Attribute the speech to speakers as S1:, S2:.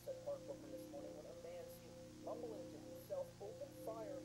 S1: at Park Brooklyn this morning when a man seen mumbling to himself opened fire